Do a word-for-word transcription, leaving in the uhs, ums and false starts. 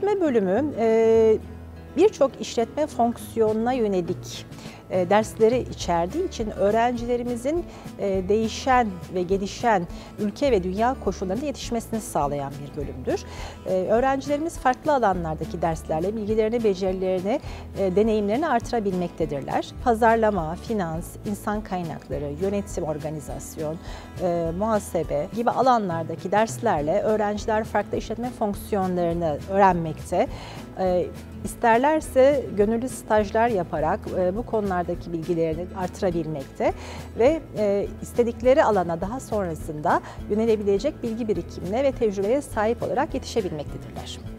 İşletme bölümü e, birçok işletme fonksiyonuna yönelik e, dersleri içerdiği için öğrencilerimizin e, değişen ve gelişen ülke ve dünya koşullarında yetişmesini sağlayan bir bölümdür. E, öğrencilerimiz farklı alanlardaki derslerle bilgilerini, becerilerini, e, deneyimlerini artırabilmektedirler. Pazarlama, finans, insan kaynakları, yönetim, organizasyon, e, muhasebe gibi alanlardaki derslerle öğrenciler farklı işletme fonksiyonlarını öğrenmekte. E, isterlerse gönüllü stajlar yaparak e, bu konulardaki bilgilerini artırabilmekte ve e, istedikleri alana daha sonrasında yönelebilecek bilgi birikimine ve tecrübeye sahip olarak yetişebilmektedirler.